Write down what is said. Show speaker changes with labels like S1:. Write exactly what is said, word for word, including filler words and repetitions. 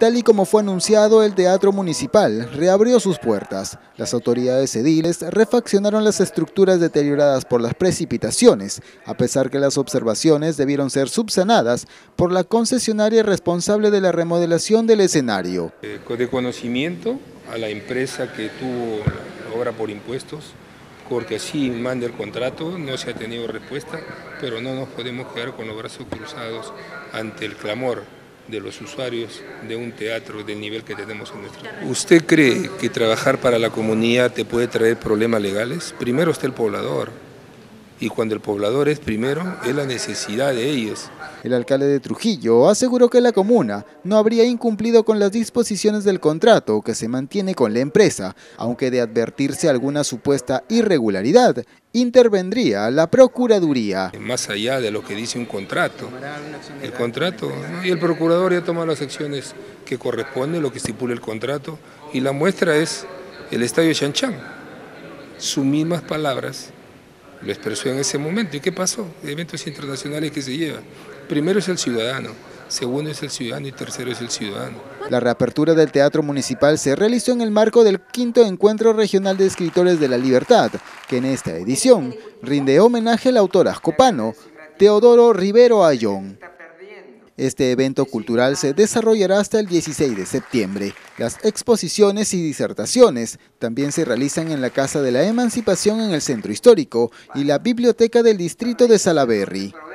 S1: tal y como fue anunciado, el Teatro Municipal reabrió sus puertas. Las autoridades ediles refaccionaron las estructuras deterioradas por las precipitaciones, a pesar que las observaciones debieron ser subsanadas por la concesionaria responsable de la remodelación del escenario.
S2: De conocimiento a la empresa que tuvo la obra por impuestos, porque así manda el contrato, no se ha tenido respuesta, pero no nos podemos quedar con los brazos cruzados ante el clamor de los usuarios de un teatro del nivel que tenemos en nuestro país. ¿Usted cree que trabajar para la comunidad te puede traer problemas legales? Primero está el poblador, y cuando el poblador es primero, es la necesidad de ellos.
S1: El alcalde de Trujillo aseguró que la comuna no habría incumplido con las disposiciones del contrato que se mantiene con la empresa, aunque de advertirse alguna supuesta irregularidad, intervendría la Procuraduría.
S2: Más allá de lo que dice un contrato, el contrato, ¿no? Y el procurador ya toma las acciones que corresponden, lo que estipula el contrato, y la muestra es el Estadio Xanchán. Sus mismas palabras lo expresó en ese momento. ¿Y qué pasó? Eventos internacionales que se llevan. Primero es el ciudadano, segundo es el ciudadano y tercero es el ciudadano.
S1: La reapertura del Teatro Municipal se realizó en el marco del quinto Encuentro Regional de Escritores de la Libertad, que en esta edición rinde homenaje al autor azcopano Teodoro Rivero Ayllón. Este evento cultural se desarrollará hasta el dieciséis de septiembre. Las exposiciones y disertaciones también se realizan en la Casa de la Emancipación en el Centro Histórico y la Biblioteca del Distrito de Salaberry.